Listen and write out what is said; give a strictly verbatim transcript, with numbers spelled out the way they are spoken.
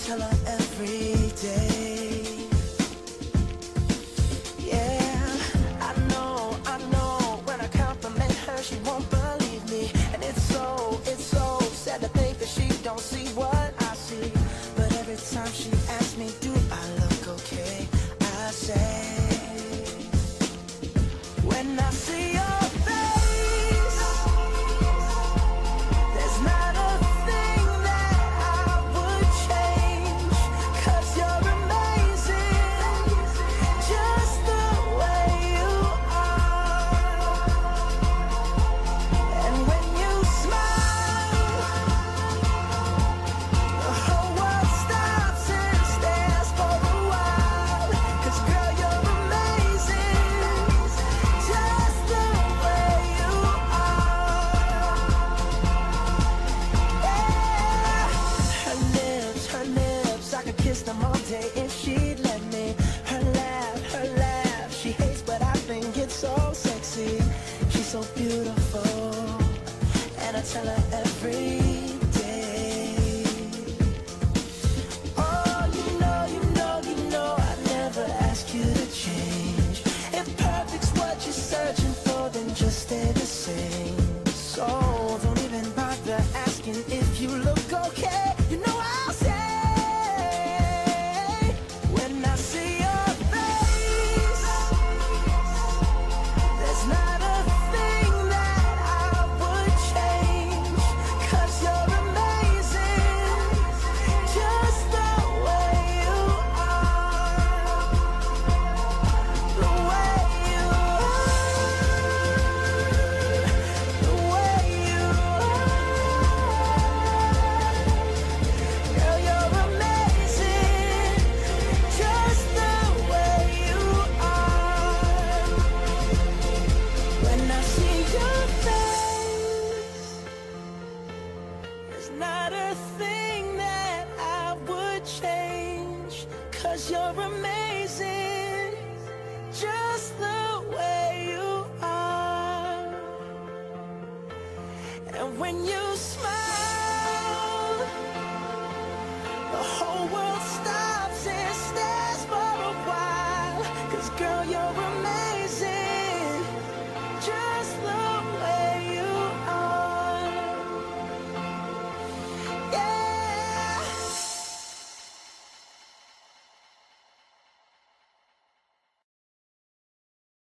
tell her every day. Yeah, I know, I know, when I compliment her, she won't believe me. And it's so, it's so sad to think that she don't see what I see. But every time she asks me, do I look okay, I say, when I see your face, there's not a thing that I would change, 'cause you're amazing, just the way you are. And when you smile, the whole world stops and stares for a while, 'cause girl, you're amazing, just the way you are. Yeah. Her lips, her lips, I could kiss them all day if she'd let me. Her laugh, her laugh, she hates but I think it's so sexy. She's so beautiful, and I tell her every day. Oh, you know, you know, you know, I never ask you to change. If perfect's what you're searching for, then just stay the same. So don't even bother asking if you look okay. You know I'll say, when I see your face, there's not a thing that I would change, 'cause you're amazing, just the way you are. The way you are, the way you are. Girl, you're amazing, just the way you are. When I see your face, there's not a thing that I would change, 'cause you're amazing, just the way you are. And when you smile, the whole world stops and stares for a while, 'cause girl, you're amazing,